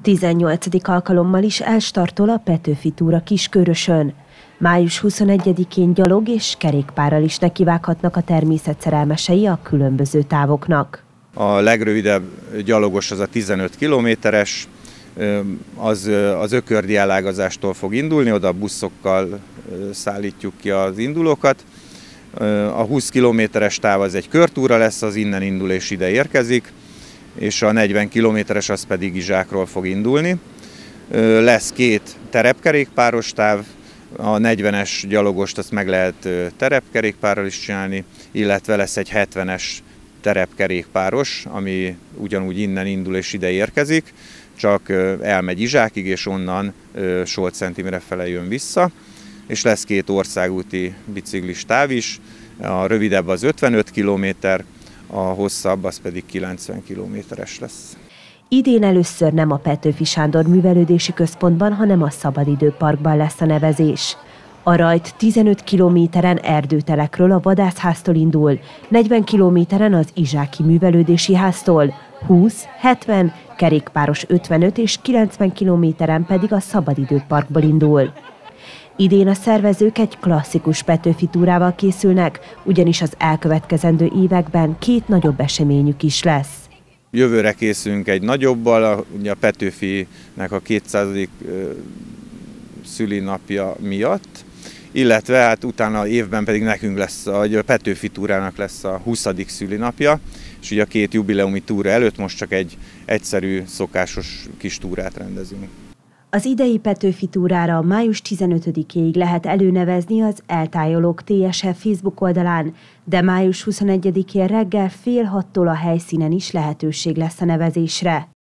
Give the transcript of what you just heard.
18. alkalommal is elstartol a Petőfi túra Kiskörösön. Május 21-én gyalog és kerékpárral is nekivághatnak a természet szerelmesei a különböző távoknak. A legrövidebb gyalogos az a 15 kilométeres, az Ökördi elágazástól fog indulni, oda buszokkal szállítjuk ki az indulókat. A 20 kilométeres táv az egy körtúra lesz, az innen indul és ide érkezik, és a 40 kilométeres az pedig Izsákról fog indulni. Lesz két terepkerékpáros táv, a 40-es gyalogost azt meg lehet terepkerékpárral is csinálni, illetve lesz egy 70-es terepkerékpáros, ami ugyanúgy innen indul és ide érkezik, csak elmegy Izsákig, és onnan Solc-Szentimre fele jön vissza, és lesz két országúti biciklis táv is, a rövidebb az 55 km, a hosszabb az pedig 90 kilométeres lesz. Idén először nem a Petőfi Sándor Művelődési Központban, hanem a Szabadidőparkban lesz a nevezés. A rajt 15 kilométeren erdőtelekről, a vadászháztól indul, 40 kilométeren az Izsáki Művelődési Háztól, 20, 70, kerékpáros 55 és 90 kilométeren pedig a Szabadidőparkból indul. Idén a szervezők egy klasszikus Petőfi túrával készülnek, ugyanis az elkövetkezendő években két nagyobb eseményük is lesz. Jövőre készülünk egy nagyobbal, ugye a Petőfinek a 200. szülinapja miatt, illetve hát utána évben pedig nekünk lesz, a Petőfi túrának lesz a 20. szülinapja, és ugye a két jubileumi túra előtt most csak egy egyszerű, szokásos kis túrát rendezünk. Az idei Petőfi túrára május 15-ig lehet előnevezni az Eltájolók TSF Facebook oldalán, de május 21-én reggel fél 6-tól a helyszínen is lehetőség lesz a nevezésre.